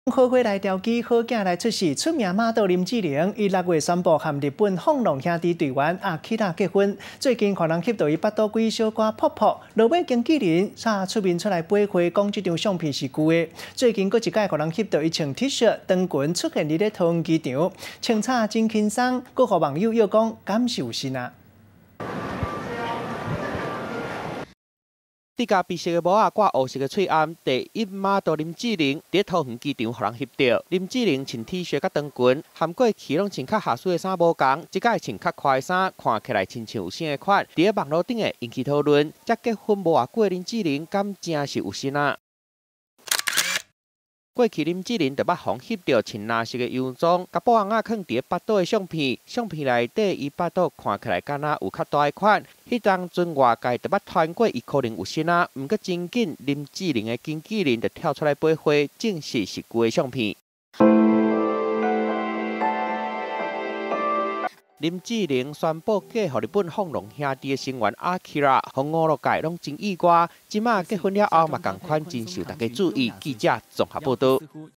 好花来调机，好囝来出世。出名马道林志玲，伊6月宣布和日本放浪兄弟队员阿基拉结婚。最近可能翕到伊巴肚几小瓜泡泡，落尾经纪人才出面出来背回，讲这张相片是旧的。最近佫一届可能翕到伊穿 T 恤、长裙出现伫咧桃园机场，穿插真轻松，佫互网友又讲感受是呐。 戴甲白色的帽仔，挂黑色的喙暗，第一马道林志玲伫桃园机场互人翕到。林志玲穿 T 恤甲长裙，含过去拢穿较下水的衫无共，即届穿较快的衫，看起来亲像有星的款。伫咧网络顶的引起讨论，才结婚无偌久的林志玲，敢真是有心啊？ 过去林志玲就捌互翕到穿蓝色的洋装，甲布红仔放伫巴肚的相片，相片内底伊巴肚看起来敢若有较大的款。迄当阵外界就捌传过伊可能有心啊，毋过真紧林志玲的经纪人就跳出来背花，证实是旧的相片。 林志玲宣布嫁予日本放浪兄弟的成员阿基拉，互娱乐界拢真意外。即马结婚了后嘛，共款真受大家注意。记者综合报道。